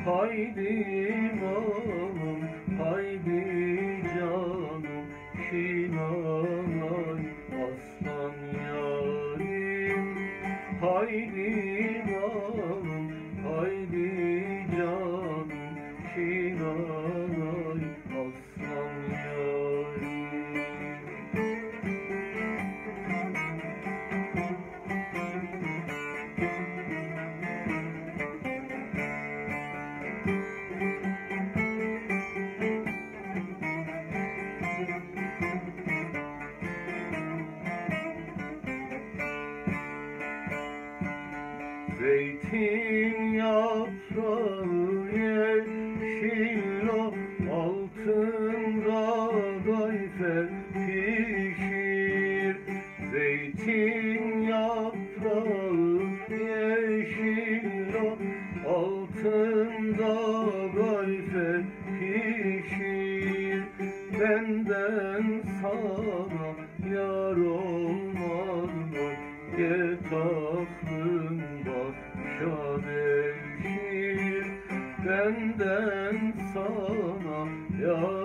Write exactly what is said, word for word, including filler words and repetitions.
Haydi malım, haydi canım, Şinanay aslan yarim. Haydi malım, haydi canım, Şinanay aslan yarim. Zeytin yaprağı yeşil o, altında gayfer pişir. Zeytin yaprağı yeşil o, altında gayfer pişir. Benden sana yar olmaz mı? Get aklın başa devşir. Benden sana yar